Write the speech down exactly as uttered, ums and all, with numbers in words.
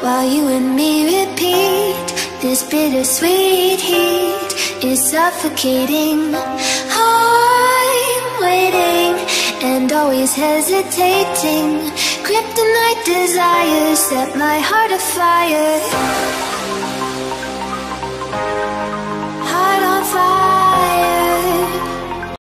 while you and me repeat. This bittersweet heat is suffocating. I'm waiting and always hesitating. Kryptonite desires set my heart afire.